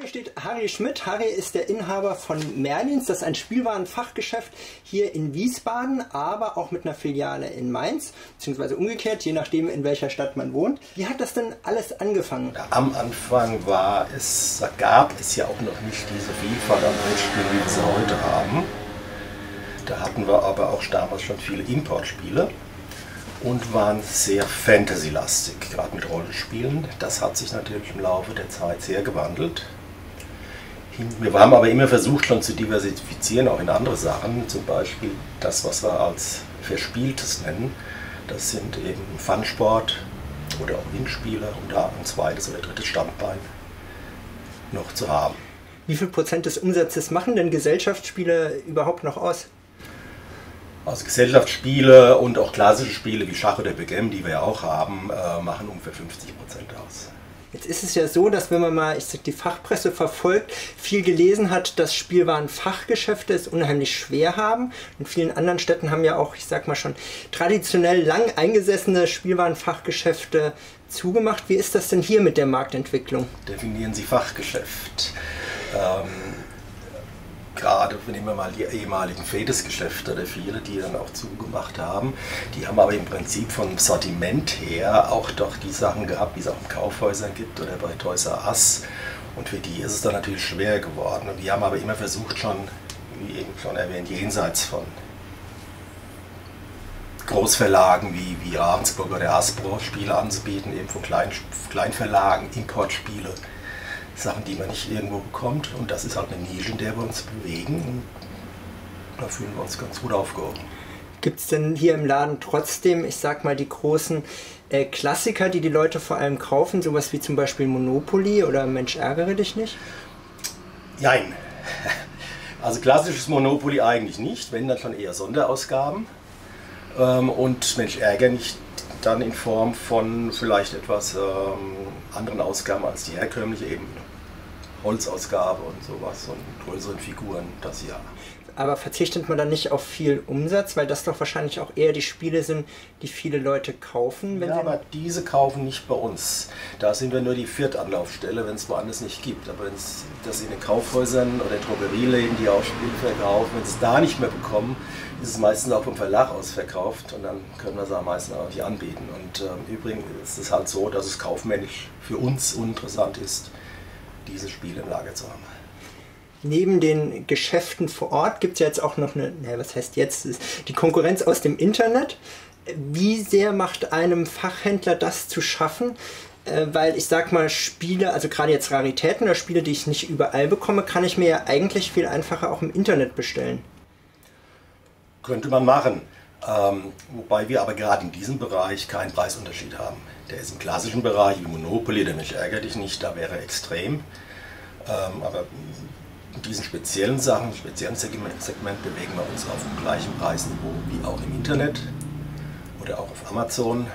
mir steht Harry Schmidt. Harry ist der Inhaber von Merlins. Das ist ein Spielwarenfachgeschäft hier in Wiesbaden, aber auch mit einer Filiale in Mainz, beziehungsweise umgekehrt, je nachdem, in welcher Stadt man wohnt. Wie hat das denn alles angefangen? Am Anfang gab es ja auch noch nicht diese Vielfalt an Brettspielen, wie wir sie heute haben. Da hatten wir aber auch damals schon viele Importspiele und waren sehr Fantasy-lastig, gerade mit Rollenspielen. Das hat sich natürlich im Laufe der Zeit sehr gewandelt. Wir haben aber immer versucht, schon zu diversifizieren, auch in andere Sachen. Zum Beispiel das, was wir als Verspieltes nennen. Das sind eben Funsport oder auch Windspiele, um da ein zweites oder drittes Standbein noch zu haben. Wie viel Prozent des Umsatzes machen denn Gesellschaftsspiele überhaupt noch aus? Also Gesellschaftsspiele und auch klassische Spiele wie Schach oder Backgammon, die wir ja auch haben, machen ungefähr 50% aus. Jetzt ist es ja so, dass wenn man mal die Fachpresse verfolgt, viel gelesen hat, dass Spielwarenfachgeschäfte es unheimlich schwer haben. In vielen anderen Städten haben ja auch, ich sag mal schon, traditionell lang eingesessene Spielwarenfachgeschäfte zugemacht. Wie ist das denn hier mit der Marktentwicklung? Definieren Sie Fachgeschäft. Gerade nehmen wir mal die ehemaligen Fedis-Geschäfte oder viele, die dann auch zugemacht haben, die haben aber im Prinzip vom Sortiment her auch doch die Sachen gehabt, die es auch in Kaufhäusern gibt oder bei Toys R Us, und für die ist es dann natürlich schwer geworden. Und die haben aber immer versucht, schon, wie eben schon erwähnt, jenseits von Großverlagen wie Ravensburg oder Hasbro Spiele anzubieten, eben von Kleinverlagen, Importspiele. Sachen, die man nicht irgendwo bekommt, und das ist halt eine Nische, in der wir uns bewegen, und da fühlen wir uns ganz gut aufgehoben. Gibt es denn hier im Laden trotzdem, ich sag mal, die großen Klassiker, die die Leute vor allem kaufen, sowas wie zum Beispiel Monopoly oder Mensch, ärgere dich nicht? Nein, also klassisches Monopoly eigentlich nicht, wenn dann schon eher Sonderausgaben, und Mensch, ärgere nicht dann in Form von vielleicht etwas anderen Ausgaben als die herkömmliche, eben Holzausgabe und sowas und größeren Figuren, das ja. Aber verzichtet man dann nicht auf viel Umsatz, weil das doch wahrscheinlich auch eher die Spiele sind, die viele Leute kaufen? Ja, aber diese kaufen nicht bei uns. Da sind wir nur die Viertanlaufstelle, wenn es woanders nicht gibt. Aber wenn es das in den Kaufhäusern oder Drogerieläden, die auch Spiele verkaufen, wenn sie es da nicht mehr bekommen, ist es meistens auch vom Verlag aus verkauft, und dann können wir es auch meistens auch nicht anbieten. Und übrigens ist es halt so, dass es kaufmännisch für uns uninteressant ist, diese Spiele im Lager zu haben. Neben den Geschäften vor Ort gibt es ja jetzt auch noch was heißt jetzt, die Konkurrenz aus dem Internet. Wie sehr macht einem Fachhändler das zu schaffen? Weil ich sag mal, Spiele, also gerade jetzt Raritäten oder Spiele, die ich nicht überall bekomme, kann ich mir ja eigentlich viel einfacher auch im Internet bestellen. Könnte man machen, wobei wir aber gerade in diesem Bereich keinen Preisunterschied haben. Der ist im klassischen Bereich, wie Monopoly, der Mich ärgert dich nicht, da wäre extrem. Aber in diesen speziellen Sachen, im speziellen Segment bewegen wir uns auf dem gleichen Preisniveau wie auch im Internet oder auch auf Amazon.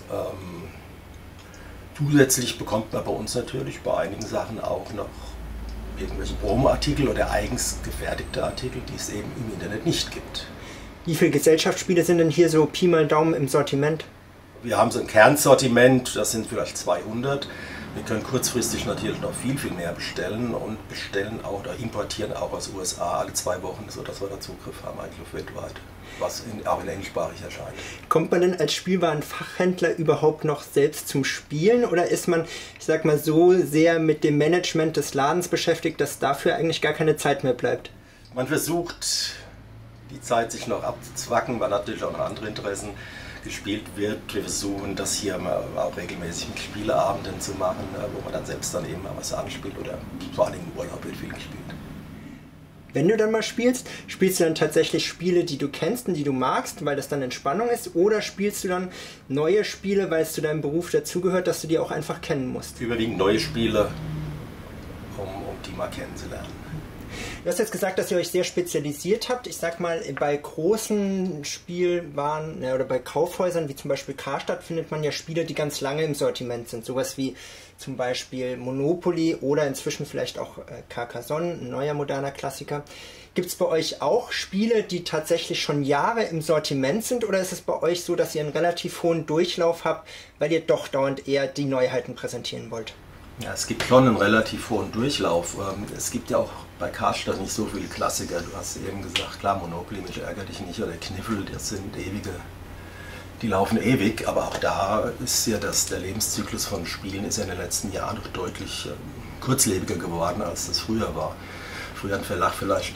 Zusätzlich bekommt man bei uns natürlich bei einigen Sachen auch noch irgendwelche Promo-Artikel oder eigens gefertigte Artikel, die es eben im Internet nicht gibt. Wie viele Gesellschaftsspiele sind denn hier so Pi mal Daumen im Sortiment? Wir haben so ein Kernsortiment, das sind vielleicht 200. Wir können kurzfristig natürlich noch viel, viel mehr bestellen und bestellen auch oder importieren auch aus USA alle 2 Wochen, sodass wir da Zugriff haben, eigentlich weltweit, was auch in englischsprachig erscheint. Kommt man denn als Spielwarenfachhändler überhaupt noch selbst zum Spielen, oder ist man, ich sag mal, so sehr mit dem Management des Ladens beschäftigt, dass dafür eigentlich gar keine Zeit mehr bleibt? Man versucht, die Zeit sich noch abzuzwacken, weil natürlich auch noch andere Interessen gespielt wird. Wir versuchen das hier auch regelmäßig mit Spieleabenden zu machen, wo man dann selbst dann eben mal was anspielt, oder vor allem im Urlaub wird viel gespielt. Wenn du dann mal spielst, spielst du dann tatsächlich Spiele, die du kennst und die du magst, weil das dann Entspannung ist, oder spielst du dann neue Spiele, weil es zu deinem Beruf dazugehört, dass du die auch einfach kennen musst? Überwiegend neue Spiele, um die mal kennenzulernen. Du hast jetzt gesagt, dass ihr euch sehr spezialisiert habt. Ich sag mal, bei großen Spielwaren oder bei Kaufhäusern wie zum Beispiel Karstadt findet man ja Spiele, die ganz lange im Sortiment sind. Sowas wie zum Beispiel Monopoly oder inzwischen vielleicht auch Carcassonne, ein neuer moderner Klassiker. Gibt es bei euch auch Spiele, die tatsächlich schon Jahre im Sortiment sind, oder ist es bei euch so, dass ihr einen relativ hohen Durchlauf habt, weil ihr doch dauernd eher die Neuheiten präsentieren wollt? Ja, es gibt schon einen relativ hohen Durchlauf. Es gibt ja auch bei Karstadt nicht so viele Klassiker. Du hast eben gesagt, klar, Monopoly, Mensch, ärger dich nicht, oder Kniffel, das sind ewige, die laufen ewig, aber auch da ist ja der Lebenszyklus von Spielen ist ja in den letzten Jahren doch deutlich kurzlebiger geworden, als das früher war. Früher hat ein Verlag vielleicht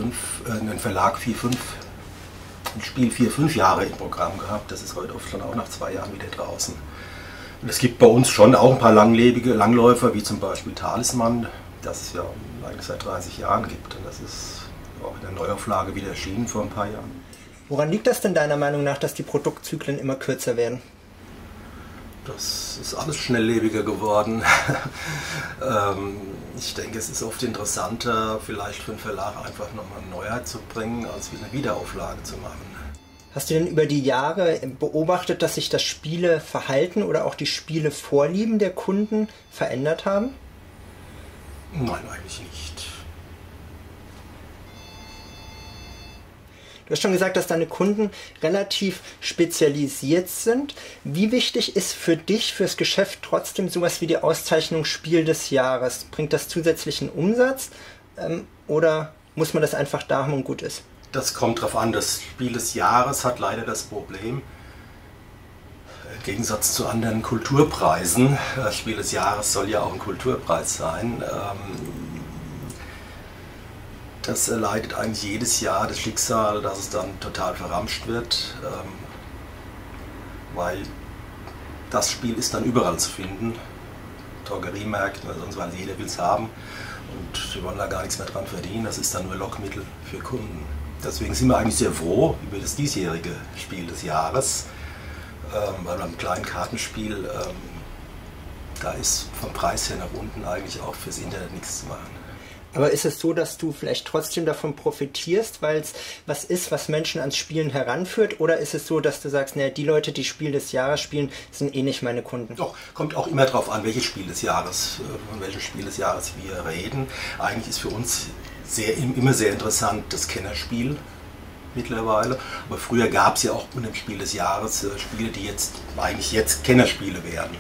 ein Spiel 4-5 Jahre im Programm gehabt. Das ist heute oft schon auch nach 2 Jahren wieder draußen. Und es gibt bei uns schon auch ein paar langlebige Langläufer, wie zum Beispiel Talisman, das es ja eigentlich seit 30 Jahren gibt. Und das ist auch in der Neuauflage wieder erschienen vor ein paar Jahren. Woran liegt das denn deiner Meinung nach, dass die Produktzyklen immer kürzer werden? Das ist alles schnelllebiger geworden. Ich denke, es ist oft interessanter, vielleicht für einen Verlag einfach nochmal eine Neuheit zu bringen, als wie eine Wiederauflage zu machen. Hast du denn über die Jahre beobachtet, dass sich das Spieleverhalten oder auch die Spielevorlieben der Kunden verändert haben? Nein, eigentlich nicht. Du hast schon gesagt, dass deine Kunden relativ spezialisiert sind. Wie wichtig ist für dich, fürs Geschäft trotzdem sowas wie die Auszeichnung Spiel des Jahres? Bringt das zusätzlichen Umsatz oder muss man das einfach da haben und gut ist? Das kommt drauf an. Das Spiel des Jahres hat leider das Problem, im Gegensatz zu anderen Kulturpreisen, das Spiel des Jahres soll ja auch ein Kulturpreis sein, das erleidet eigentlich jedes Jahr das Schicksal, dass es dann total verramscht wird, weil das Spiel ist dann überall zu finden, Drogeriemärkten oder sonst, weil jeder will es haben und wir wollen da gar nichts mehr dran verdienen, das ist dann nur Lockmittel für Kunden. Deswegen sind wir eigentlich sehr froh über das diesjährige Spiel des Jahres, weil beim kleinen Kartenspiel, da ist vom Preis her nach unten eigentlich auch fürs Internet nichts zu machen. Aber ist es so, dass du vielleicht trotzdem davon profitierst, weil es was ist, was Menschen ans Spielen heranführt? Oder ist es so, dass du sagst, naja, die Leute, die Spiel des Jahres spielen, sind eh nicht meine Kunden? Doch, kommt auch immer darauf an, welches Spiel des Jahres, von welchem Spiel des Jahres wir reden. Eigentlich ist für uns immer sehr interessant das Kennerspiel mittlerweile. Aber früher gab es ja auch unter dem Spiel des Jahres Spiele, die eigentlich jetzt Kennerspiele werden.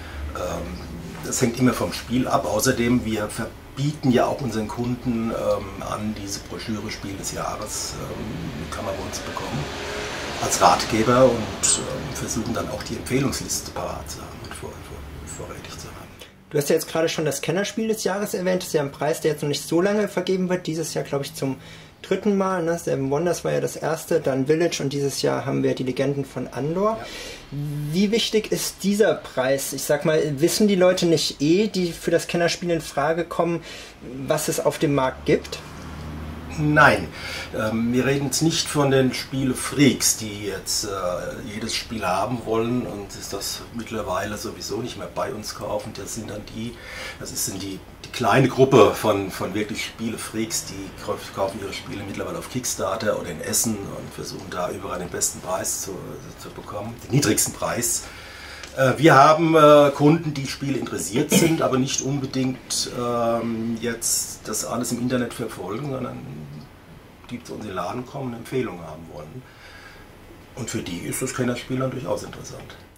Das hängt immer vom Spiel ab. Außerdem, wir bieten ja auch unseren Kunden an, diese Broschüre Spiel des Jahres kann man bei uns bekommen als Ratgeber und versuchen dann auch die Empfehlungsliste parat zu haben und vorrätig zu haben. Du hast ja jetzt gerade schon das Kennerspiel des Jahres erwähnt. Das ist ja ein Preis, der jetzt noch nicht so lange vergeben wird. Dieses Jahr, glaube ich, zum 3. Mal. Ne? Seven Wonders war ja das erste, dann Village und dieses Jahr haben wir die Legenden von Andor. Ja. Wie wichtig ist dieser Preis? Ich sag mal, wissen die Leute nicht die für das Kennerspiel in Frage kommen, was es auf dem Markt gibt? Nein, wir reden jetzt nicht von den Spielefreaks, die jetzt jedes Spiel haben wollen und das mittlerweile sowieso nicht mehr bei uns kaufen. Das sind dann die kleine Gruppe von wirklich Spielefreaks, die kaufen ihre Spiele mittlerweile auf Kickstarter oder in Essen und versuchen da überall den besten Preis zu bekommen, den niedrigsten Preis. Wir haben Kunden, die Spiele interessiert sind, aber nicht unbedingt jetzt das alles im Internet verfolgen, sondern die zu uns in den Laden kommen und Empfehlungen haben wollen. Und für die ist das Kennerspiel dann durchaus interessant.